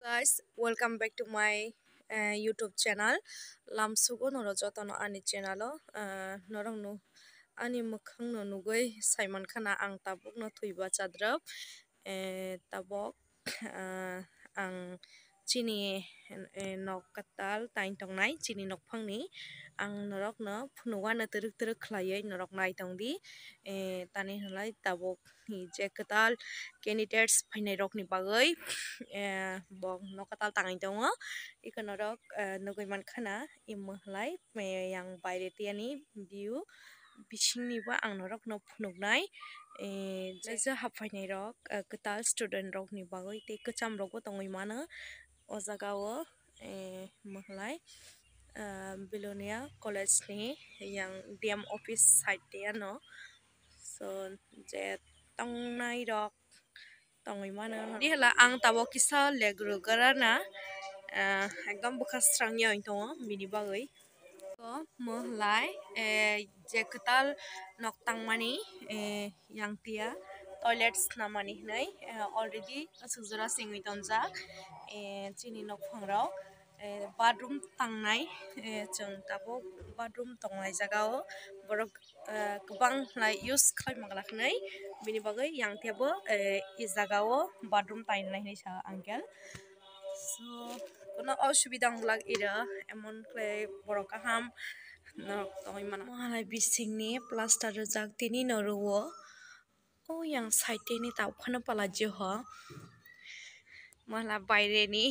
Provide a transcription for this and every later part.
Guys, welcome back to my YouTube channel. Lamsugo noro jotono ani channel norong no ani mukhang no nugoi Simon khana ang tabuk no thuiba chadrap tabok ang chini nok katal tain tongnai chini nok phangni ang norok no phunuwa na teruk teruk khlaiye norok nai tongdi tani halai tabok ni je katal candidates phainai rok ni bagai bong nok katal tangai tongo ikonorok nugoi mankhana imhlai yang baire tiani view bisingni ba ang norok no phunuknai jaisa haphainai rok katal student rok ni bagoi te kacham rok bo tongoi mano o jagao mahlai Bilonia college ni yang DM office side te ano so je tongnai rok tongoi mano di hala ang tabo kisa legro garana ekdom bukhastrang yoi tongo bini bagoi ko mahlai je katal nok tangmani yang tia toilets namani hnai already asukjora singwi tonjak chini nok phangrok bathroom tangnai chung tabo bathroom tongnai jagao borok kubang lai use khlaimagla hnai bini bagai yang tiabo i jagao bathroom tainai hnai sa uncle so kono osubida honglag ira emon klai borok kaham norok tongoi mana malai bisingni plaster rojak tini noruo o yang side ni tau khana pala je ho mala baire ni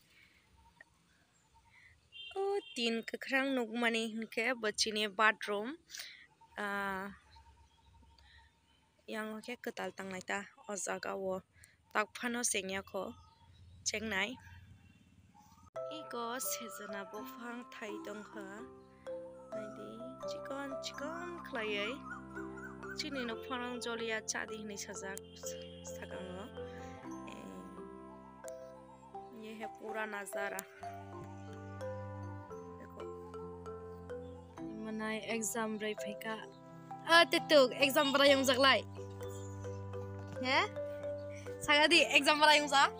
o tin kakrang nugmani hinke bachini bathroom yang ke katal tangnai ta o jagao takphano sengya ko chengnai iko sejana bofang thai tongkha naidi chikon chikon khlaiei chini no phorang jolia chadi hini sajak sakango ये है पूरा नजारा देखो मनाय exam रै फैका तेतु exam बरा yung jaklai he sagadi exam bara yung ja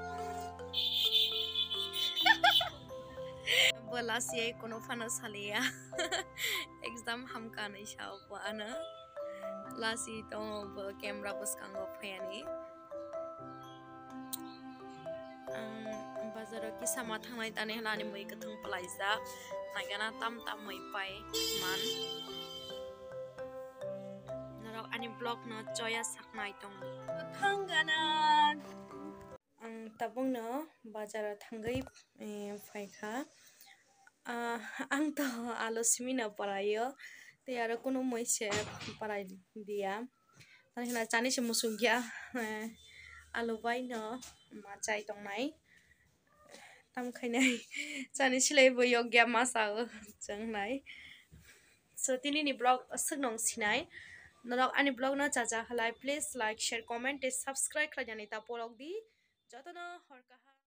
bolas ye kono phana salia exam hamka nai sao pa ana lasi to camera buskango phayani bazaro ki sama thangnai tani halani moi kathung palaisa naigana tam tam moi pai man narok ani blog no joya saknai tong thangana ang tabung no bazaro thangai phaikha ang to alosmi na parayo te aro kono moise parai dia tani hala chani se musung gya alu bai no ma chai tongnai tam khainai chani silai bo yogya masa changnai so tini ni blog sugnong sinai norok ani blog no chacha halai please like share comment and subscribe khlajani ta polok di jotono horka